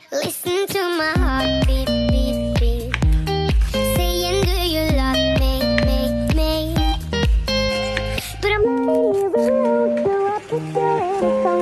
Listen to my heart beat, beat, beat. Saying, do you love me, me? But I'm letting you go, so I put you in a song.